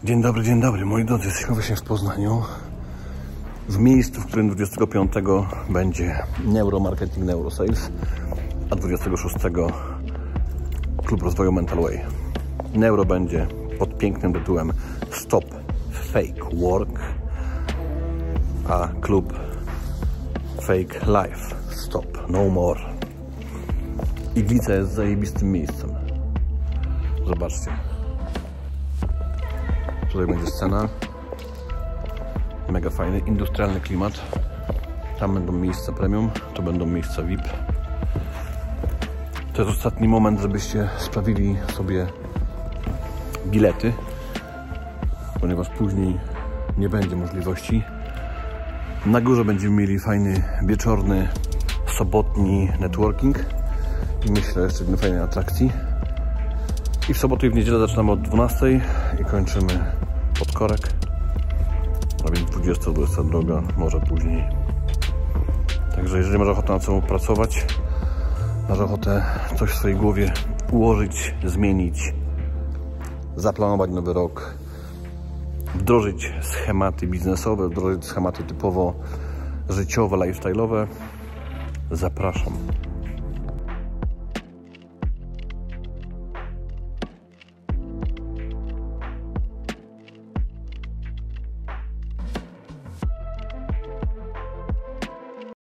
Dzień dobry, moi drodzy, jesteśmy właśnie w Poznaniu. W miejscu, w którym 25 będzie Neuromarketing Neurosales, a 26 Klub Rozwoju Mental Way. Neuro będzie pod pięknym tytułem Stop Fake Work, a klub Fake Life Stop No More. Iglica jest zajebistym miejscem. Zobaczcie. Tutaj będzie scena. Mega fajny, industrialny klimat. Tam będą miejsca premium, to będą miejsca VIP. To jest ostatni moment, żebyście sprawili sobie bilety, ponieważ później nie będzie możliwości. Na górze będziemy mieli fajny wieczorny, sobotni networking i myślę jeszcze jednej fajnej atrakcji. I w sobotę i w niedzielę zaczynamy od 12 i kończymy pod korek. A więc 20-22, może później. Także jeżeli masz ochotę na co pracować, masz ochotę coś w swojej głowie ułożyć, zmienić, zaplanować nowy rok, wdrożyć schematy biznesowe, wdrożyć schematy typowo życiowe, lifestyle'owe, zapraszam.